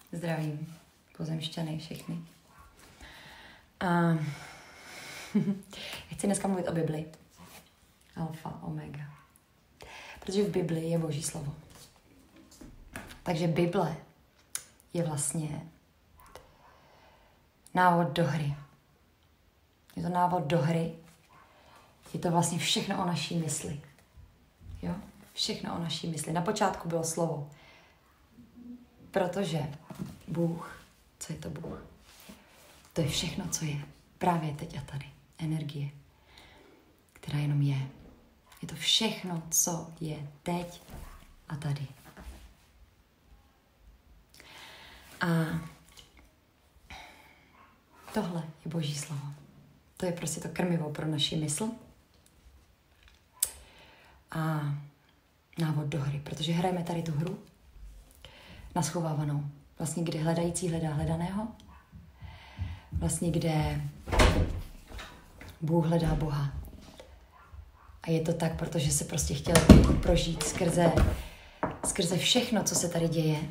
Zdravím pozemšťany všechny. A já chci dneska mluvit o Bibli. Alfa, omega. Protože v Bibli je Boží slovo. Takže Bible je vlastně návod do hry. Je to návod do hry. Je to vlastně všechno o naší mysli. Jo? Všechno o naší mysli. Na počátku bylo slovo. Protože Bůh, co je to Bůh? To je všechno, co je právě teď a tady. Energie, která jenom je. Je to všechno, co je teď a tady. A tohle je Boží slovo. To je prostě to krmivo pro naši mysl. A návod do hry, protože hrajeme tady tu hru naschovávanou. Vlastně, kde hledající hledá hledaného. Vlastně, kde Bůh hledá Boha. A je to tak, protože se prostě chtěl prožít skrze všechno, co se tady děje.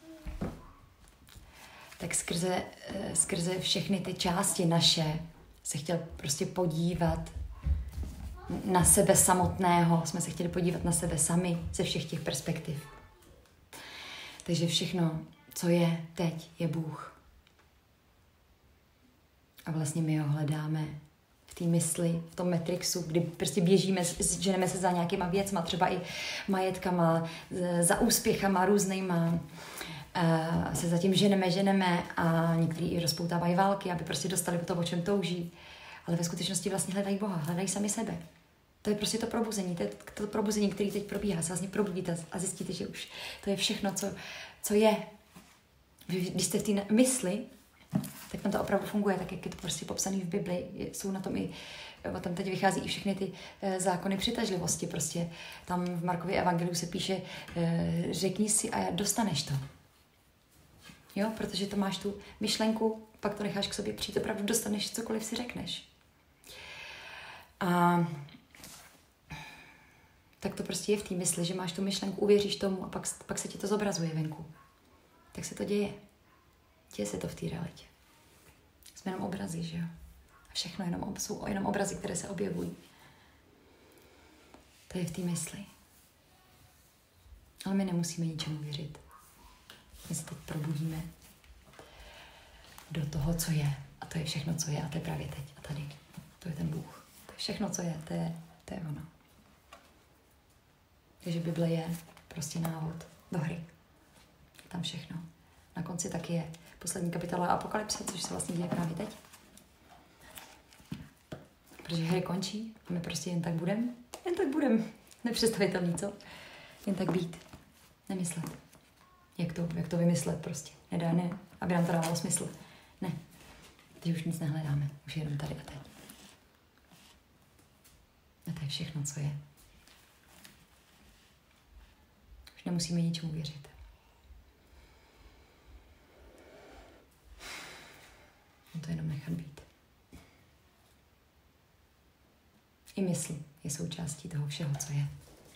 Tak skrze všechny ty části naše se chtěl prostě podívat na sebe samotného. Jsme se chtěli podívat na sebe sami ze všech těch perspektiv. Takže všechno, co je teď, je Bůh. A vlastně my ho hledáme v té mysli, v tom matrixu, kdy prostě běžíme, ženeme se za nějakýma věcma, třeba i majetkama, za úspěchama různýma. Se zatím ženeme a někteří i rozpoutávají války, aby prostě dostali to, o čem touží. Ale ve skutečnosti vlastně hledají Boha, hledají sami sebe. To je prostě to probuzení, které teď probíhá. Se vlastně probudíte a zjistíte, že už to je všechno, co je. Když jste v té mysli, tak tam to opravdu funguje, tak jak je to prostě popsané v Bibli. Jsou na tom i, o tom teď vychází i všechny ty zákony přitažlivosti. Prostě tam v Markově evangeliu se píše, řekni si a dostaneš to. Jo, protože to máš tu myšlenku, pak to necháš k sobě přijít, opravdu dostaneš cokoliv si řekneš. A tak to prostě je v té mysli, že máš tu myšlenku, uvěříš tomu a pak se ti to zobrazuje venku. Tak se to děje. Děje se to v té realitě. Jsme jenom obrazy, že jo? A všechno jsou jenom obrazy, které se objevují. To je v té mysli. Ale my nemusíme ničemu věřit. My se teď probudíme do toho, co je. A to je všechno, co je. A to je právě teď a tady. To je ten Bůh. To je všechno, co je. To je ono. Takže Bible je prostě návod do hry. Tam všechno. Na konci taky je poslední kapitola Apokalypse, což se vlastně děje právě teď. Protože hry končí a my prostě jen tak budem. Nepředstavitelný, co? Jen tak být. Nemyslet. Jak to vymyslet prostě. Ne, aby nám to dávalo smysl. Ne. Teď už nic nehledáme. Už jenom tady a teď. A to je všechno, co je. Už nemusíme ničemu věřit. To jenom nechat být. I mysl je součástí toho všeho, co je.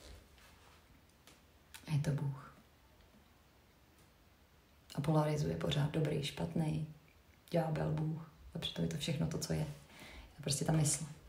A je to Bůh. A polarizuje pořád dobrý, špatný, ďábel, Bůh. A přitom je to všechno to, co je. Je prostě ta mysl.